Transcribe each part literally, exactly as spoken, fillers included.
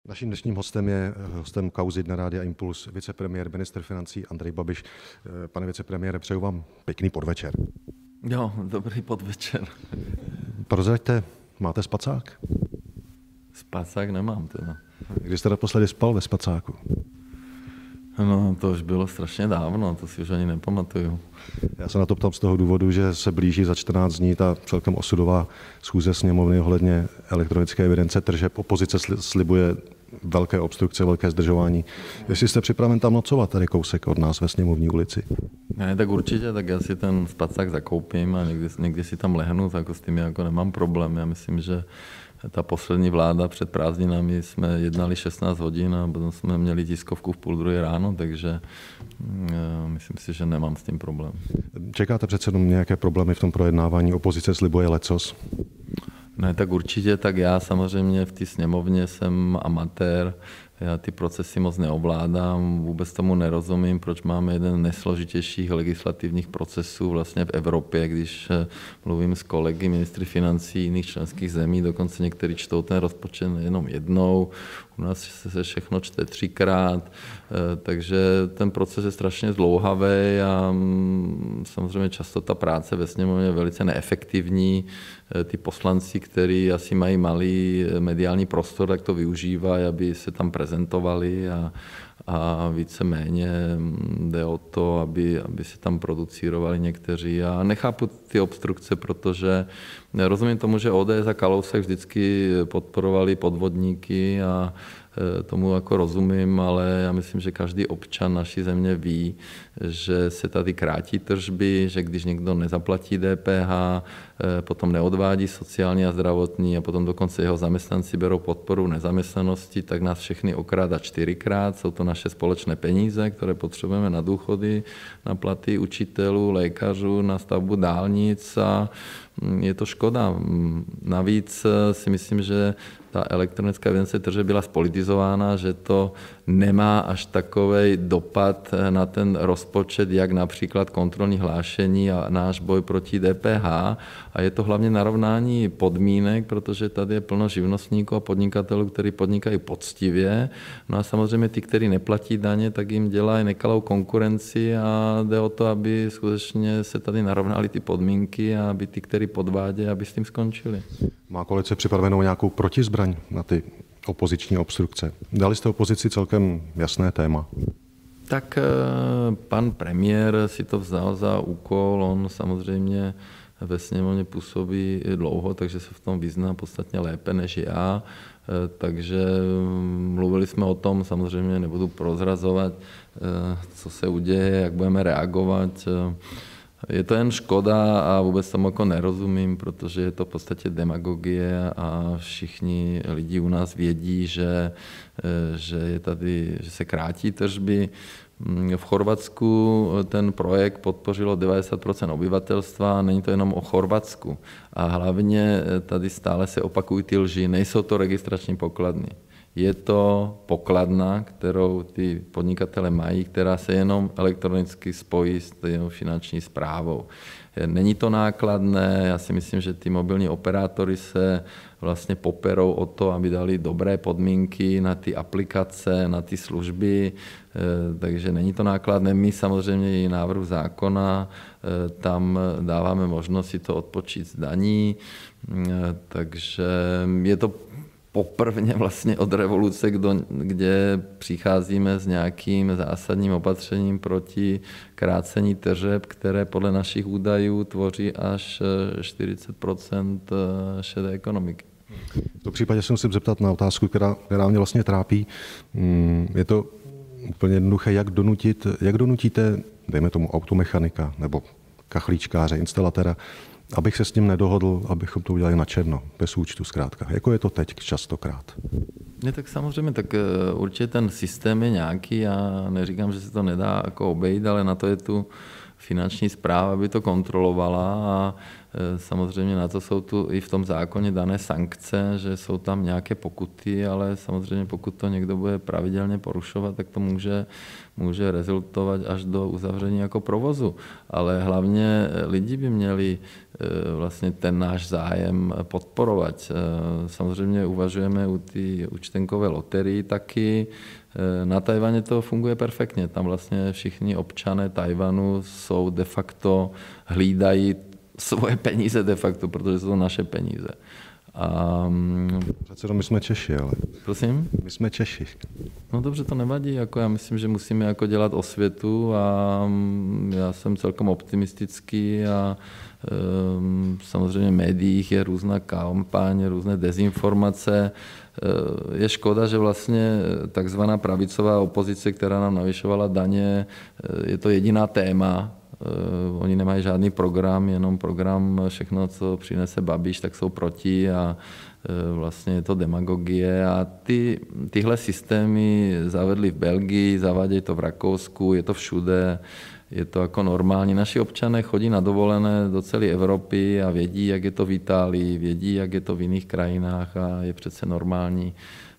Naším dnešním hostem je hostem kauzy Dne Rádia Impuls, vicepremiér, ministr financí Andrej Babiš. Pane vicepremiére, přeju vám pěkný podvečer. Jo, dobrý podvečer. Prozraďte, máte spacák? Spacák nemám teda. Kdy jste naposledy spal ve spacáku? No, to už bylo strašně dávno, to si už ani nepamatuju. Já se na to ptám z toho důvodu, že se blíží za čtrnáct dní ta celkem osudová schůze sněmovny ohledně elektronické evidence tržeb. Opozice slibuje velké obstrukce, velké zdržování. Jestli jste připraven tam nocovat, tady kousek od nás ve Sněmovní ulici? Ne, tak určitě, tak já si ten spacák zakoupím a někdy, někdy si tam lehnu, tak s tím jako nemám problém. Já myslím, že ta poslední vláda před prázdninami jsme jednali šestnáct hodin a potom jsme měli tiskovku v půl druhé ráno, takže myslím si, že nemám s tím problém. Čekáte přece jenom nějaké problémy v tom projednávání? Opozice slibuje lecos? Ne, tak určitě, tak já samozřejmě v té sněmovně jsem amatér, já ty procesy moc neovládám, vůbec tomu nerozumím, proč máme jeden z nejsložitějších legislativních procesů vlastně v Evropě, když mluvím s kolegy ministry financí jiných členských zemí, dokonce někteří čtou ten rozpočet jenom jednou, u nás se všechno čte třikrát, takže ten proces je strašně zdlouhavý a samozřejmě často ta práce ve sněmovně je velice neefektivní. Ty poslanci, kteří asi mají malý mediální prostor, tak to využívají, aby se tam prezentovali a, a víceméně jde o to, aby, aby se tam producírovali někteří. Já nechápu ty obstrukce, protože rozumím tomu, že O D S a Kalousek vždycky podporovali podvodníky a tomu jako rozumím, ale já myslím, že každý občan naší země ví, že se tady krátí tržby, že když někdo nezaplatí D P H, potom neodvádí sociální a zdravotní a potom dokonce jeho zaměstnanci berou podporu nezaměstnanosti, tak nás všechny okrádá čtyřikrát. Jsou to naše společné peníze, které potřebujeme na důchody, na platy učitelů, lékařů, na stavbu dálnic a je to škoda. Navíc si myslím, že ta elektronická evidence tržeb byla spolitizována, že to nemá až takový dopad na ten rozpočet, jak například kontrolní hlášení a náš boj proti D P H. A je to hlavně narovnání podmínek, protože tady je plno živnostníků a podnikatelů, kteří podnikají poctivě. No a samozřejmě ty, kteří neplatí daně, tak jim dělají nekalou konkurenci a jde o to, aby skutečně se tady narovnaly ty podmínky a aby ty, kteří podvádějí, aby s tím skončili. Má koalice připravenou nějakou protizbraň na ty opoziční obstrukce? Dali jste opozici celkem jasné téma. Tak pan premiér si to vzal za úkol, on samozřejmě ve sněmovně působí dlouho, takže se v tom vyzná podstatně lépe než já. Takže mluvili jsme o tom, samozřejmě nebudu prozrazovat, co se uděje, jak budeme reagovat. Je to jen škoda a vůbec tomu jako nerozumím, protože je to v podstatě demagogie a všichni lidi u nás vědí, že, že, je tady, že se krátí tržby. V Chorvatsku ten projekt podpořilo devadesát procent obyvatelstva, není to jenom o Chorvatsku. A hlavně tady stále se opakují ty lži, nejsou to registrační pokladny. Je to pokladna, kterou ty podnikatele mají, která se jenom elektronicky spojí s finanční správou. Není to nákladné, já si myslím, že ty mobilní operátory se vlastně poperou o to, aby dali dobré podmínky na ty aplikace, na ty služby, takže není to nákladné. My samozřejmě i návrh zákona, tam dáváme možnost si to odpočít z daní, takže je to poprvně vlastně od revoluce, kde přicházíme s nějakým zásadním opatřením proti krácení tržeb, které podle našich údajů tvoří až čtyřicet procent šedé ekonomiky. V tom případě se musím zeptat na otázku, která, která mě vlastně trápí. Je to úplně jednoduché, jak donutit, jak donutíte, dejme tomu automechanika nebo kachlíčkáře, instalatéra, abych se s tím nedohodl, abychom to udělali na černo, bez účtu zkrátka. Jako je to teď častokrát? Ne, tak samozřejmě, tak určitě ten systém je nějaký, já neříkám, že se to nedá jako obejít, ale na to je tu finanční správa, aby to kontrolovala a Samozřejmě na to jsou tu i v tom zákoně dané sankce, že jsou tam nějaké pokuty, ale samozřejmě pokud to někdo bude pravidelně porušovat, tak to může, může rezultovat až do uzavření jako provozu. Ale hlavně lidi by měli vlastně ten náš zájem podporovat. Samozřejmě uvažujeme u té účtenkové loterii taky. Na Tajvaně to funguje perfektně. Tam vlastně všichni občané Tajvanu jsou de facto, hlídají svoje peníze de facto, protože jsou naše peníze. A... Přece my jsme Češi, ale... Prosím? My jsme Češi. No dobře, to nevadí. Jako já myslím, že musíme jako dělat osvětu a já jsem celkem optimistický a um, samozřejmě v médiích je různá kampaň, různé dezinformace. Je škoda, že vlastně takzvaná pravicová opozice, která nám navyšovala daně, je to jediná téma. Oni nemají žádný program, jenom program, všechno, co přinese Babiš, tak jsou proti a vlastně je to demagogie. A ty, tyhle systémy zavedli v Belgii, zavádějí to v Rakousku, je to všude, je to jako normální. Naši občané chodí na dovolené do celé Evropy a vědí, jak je to v Itálii, vědí, jak je to v jiných krajinách a je přece normální,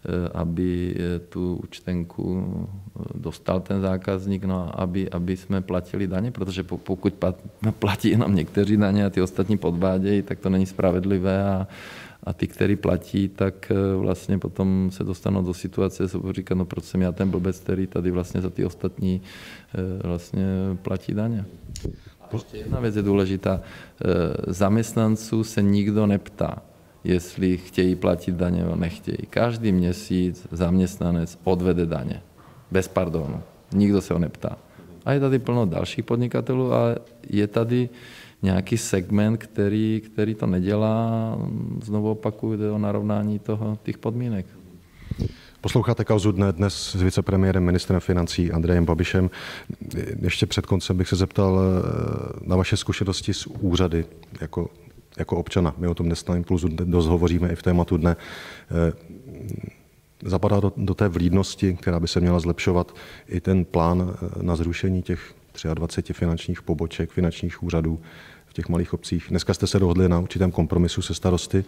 aby tu účtenku dostal ten zákazník, no aby, aby jsme platili daně, protože pokud platí jenom někteří daně a ty ostatní podvádějí, tak to není spravedlivé a, a ty, kteří platí, tak vlastně potom se dostanou do situace, že se budou říkat, no proč jsem já ten blbec, který tady vlastně za ty ostatní vlastně platí daně. A ještě jedna věc je důležitá. Zaměstnanců se nikdo neptá, jestli chtějí platit daně nebo nechtějí. Každý měsíc zaměstnanec odvede daně. Bez pardonu. Nikdo se ho neptá. A je tady plno dalších podnikatelů, ale je tady nějaký segment, který, který to nedělá. Znovu opakuju, jde o narovnání toho, těch podmínek. Posloucháte Kauzu dne dnes s vicepremiérem, ministrem financí Andrejem Babišem. Ještě před koncem bych se zeptal na vaše zkušenosti s úřady jako, jako občana. My o tom dnes na Impulzu dost hovoříme i v tématu dne. Zapadá do, do té vlídnosti, která by se měla zlepšovat, i ten plán na zrušení těch dvaceti třech finančních poboček, finančních úřadů v těch malých obcích. Dneska jste se dohodli na určitém kompromisu se starosty.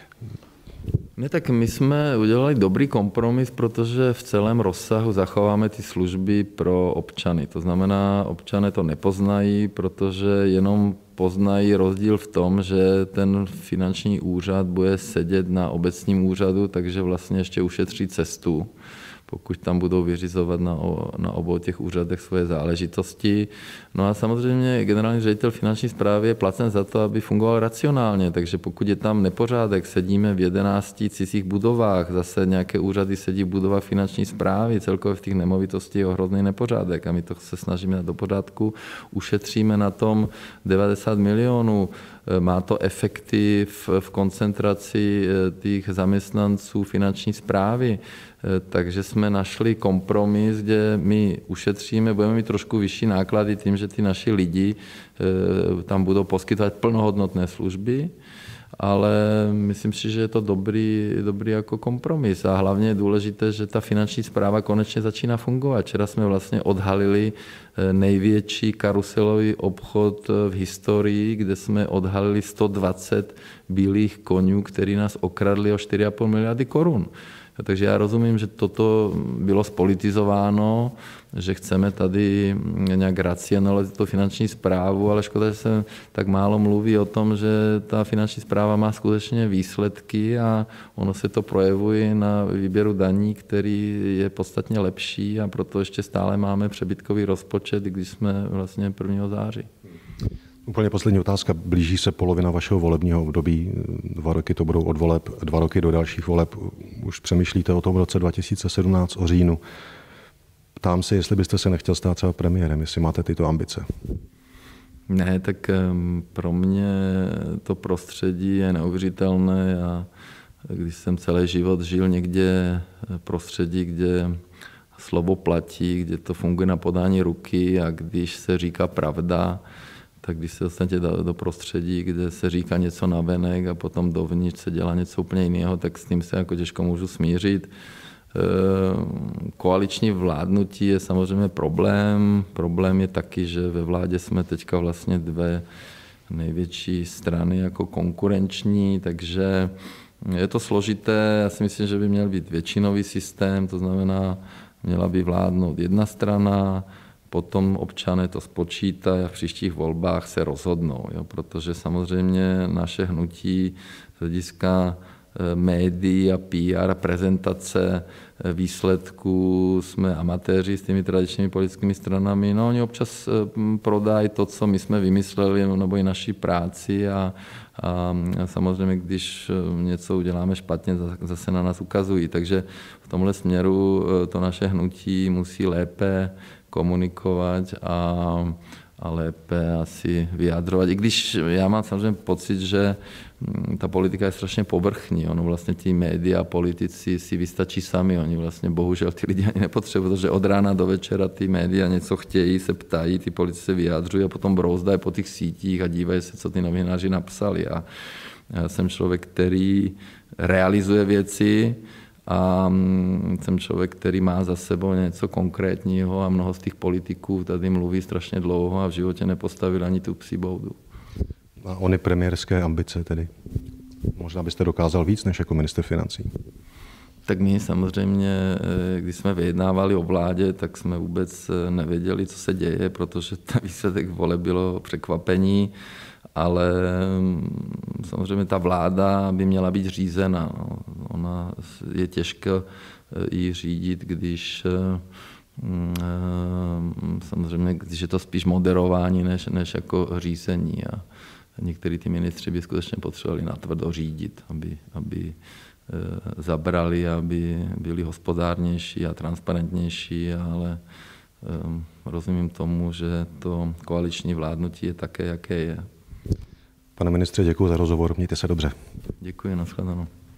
Ne, tak my jsme udělali dobrý kompromis, protože v celém rozsahu zachováme ty služby pro občany. To znamená, občané to nepoznají, protože jenom poznají rozdíl v tom, že ten finanční úřad bude sedět na obecním úřadu, takže vlastně ještě ušetří cestu, pokud tam budou vyřizovat na, na obou těch úřadech svoje záležitosti. No a samozřejmě generální ředitel finanční správy je placen za to, aby fungoval racionálně, takže pokud je tam nepořádek, sedíme v jedenácti cizích budovách, zase nějaké úřady sedí v budovách finanční správy, celkově v těch nemovitostí je hrozný nepořádek a my to se snažíme dát do pořádku, ušetříme na tom devadesát milionů, má to efekty v, v koncentraci těch zaměstnanců finanční správy, takže jsme našli kompromis, kde my ušetříme, budeme mít trošku vyšší náklady tím, že ty naši lidi tam budou poskytovat plnohodnotné služby, ale myslím si, že je to dobrý, dobrý jako kompromis a hlavně je důležité, že ta finanční správa konečně začíná fungovat. Včera jsme vlastně odhalili největší karuselový obchod v historii, kde jsme odhalili sto dvacet bílých koňů, který nás okradli o čtyři a půl miliardy korun. Takže já rozumím, že toto bylo spolitizováno, že chceme tady nějak racionalizovat tu finanční správu, ale škoda, že se tak málo mluví o tom, že ta finanční správa má skutečně výsledky a ono se to projevuje na výběru daní, který je podstatně lepší a proto ještě stále máme přebytkový rozpočet, když jsme vlastně prvního září. Úplně poslední otázka. Blíží se polovina vašeho volebního období. Dva roky to budou od voleb, dva roky do dalších voleb. Už přemýšlíte o tom v roce dva tisíce sedmnáct, o říjnu. Ptám se, jestli byste se nechtěl stát třeba premiérem, jestli máte tyto ambice. Ne, tak pro mě to prostředí je neuvěřitelné a když jsem celý život žil někde v prostředí, kde slovo platí, kde to funguje na podání ruky a když se říká pravda, tak když se dostanete do, do prostředí, kde se říká něco navenek a potom dovnitř se dělá něco úplně jiného, tak s tím se jako těžko můžu smířit. Koaliční vládnutí je samozřejmě problém. Problém je taky, že ve vládě jsme teďka vlastně dvě, největší strany jako konkurenční, takže je to složité. Já si myslím, že by měl být většinový systém, to znamená, měla by vládnout jedna strana, potom občané to spočítají a v příštích volbách se rozhodnou, jo, protože samozřejmě naše hnutí z hlediska médií a P R a prezentace výsledků jsme amatéři s těmi tradičními politickými stranami. No, oni občas prodají to, co my jsme vymysleli, nebo i naší práci a, a samozřejmě, když něco uděláme špatně, zase na nás ukazují. Takže v tomhle směru to naše hnutí musí lépe komunikovat a, a lépe asi vyjadrovat. I když já mám samozřejmě pocit, že ta politika je strašně povrchní. Ono vlastně tí média, politici si vystačí sami. Oni vlastně bohužel ty lidi ani nepotřebují, protože od rána do večera ty média něco chtějí, se ptají, ty politici se vyjadřují a potom brouzdají po těch sítích a dívají se, co ty novináři napsali. A já jsem člověk, který realizuje věci, a jsem člověk, který má za sebou něco konkrétního a mnoho z těch politiků tady mluví strašně dlouho a v životě nepostavil ani tu psí boudu. A ony premiérské ambice tedy? Možná byste dokázal víc než jako ministr financí. Tak my samozřejmě, když jsme vyjednávali o vládě, tak jsme vůbec nevěděli, co se děje, protože ten výsledek voleb bylo překvapení, ale samozřejmě ta vláda by měla být řízena. Ona je těžko ji řídit, když samozřejmě, když je to spíš moderování, než, než jako řízení. A některý ty ministři by skutečně potřebovali natvrdo řídit, aby, aby zabrali, aby byli hospodárnější a transparentnější, ale rozumím tomu, že to koaliční vládnutí je také, jaké je. Pane ministře, děkuji za rozhovor, mějte se dobře. Děkuji, nashledanou.